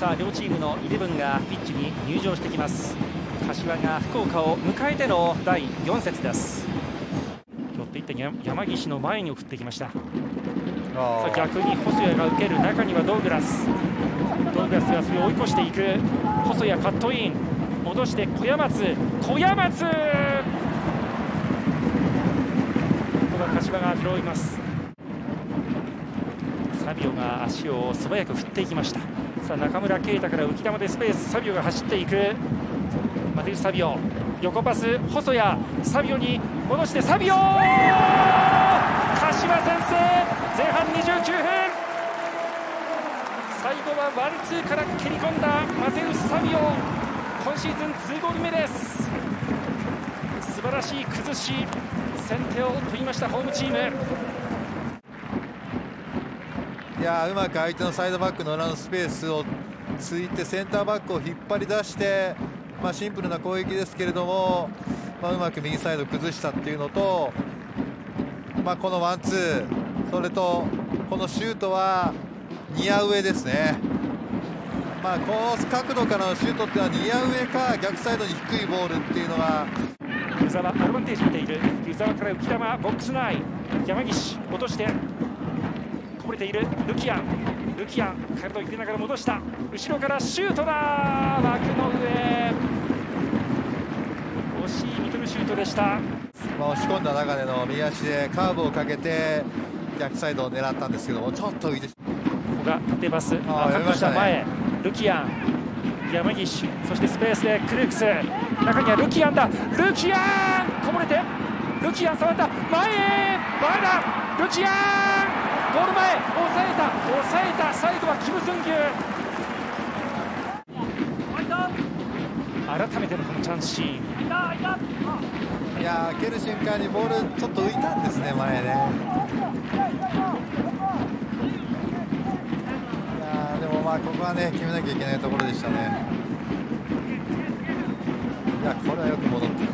さあ両チームのイレブンがピッチに入場してきます。柏が福岡を迎えての第4節です。ひょっていって山岸の前に送ってきました。さあ逆に細谷が受ける、中にはドウグラスがそれを追い越していく。細谷カットイン、戻して小山津、ここは柏が拾います。サビオが足を素早く振っていきました。さあ中村圭太から浮き球でスペース、サビオが走っていく。マテウス・サビオ、横パス細谷、サビオに戻してサビオ、柏先制、前半29分。最後はワンツーから蹴り込んだマテウス・サビオ、今シーズン2ゴール目です。素晴らしい崩し、先手を取りましたホームチーム。 いやうまく相手のサイドバックの裏のスペースをついてセンターバックを引っ張り出して、シンプルな攻撃ですけれども、うまく右サイド崩したっていうのと、このワンツー、それとこのシュートはニア上ですね。この角度からのシュートっていうのはニア上か逆サイドに低いボールっていうのが。 湯沢アドバンテージ見ている。湯沢から浮き球ボックス内、山岸落としてこぼれている。ルキアン体を入れながら戻した、後ろからシュートだ、枠の上、惜しいミドルシュートでした。 押し込んだ中での右足でカーブをかけて逆サイドを狙ったんですけども、ちょっと浮いて、 ここが縦パス、カットした前、ルキアン、山岸、そしてスペースでクルークス、中にはルキアンだ、ルキアンこぼれて、ルキアン触った、前へ、前だ、ルキアンゴール前、抑えた、最後はキム・スンギュ。改めてのこのチャンスシーン、 いや蹴る瞬間にボールちょっと浮いたんですね、前ね。いやでもここはね決めなきゃいけないところでしたね。いやこれはよく戻ってる。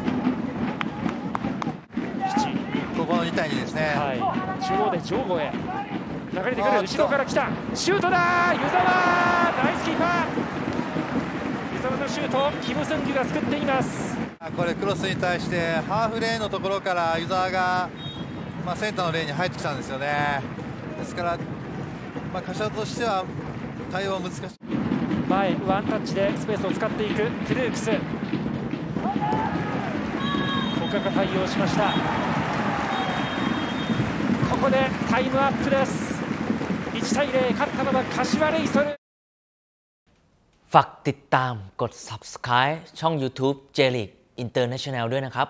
ここの2対2ですね。 中央で上後へ流れてくる、後ろから来たシュートだ、湯沢ナイスキーパー、湯沢のシュート、キム・スンギュが救っています。 これクロスに対してハーフレーンのところから湯沢が、センターのレーンに入ってきたんですよね。ですから、柏としては対応は難しい。 前ワンタッチでスペースを使っていくクルークス、古賀が対応しました。ここでタイムアップです。1対0、勝ったのは柏レイソル。 ฝากติดตามกด Subscribe ช่อง YouTube J League International ด้วยนะครับ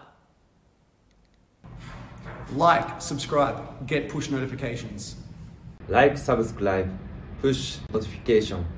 Like, subscribe, get push notifications. Like, subscribe, push notification.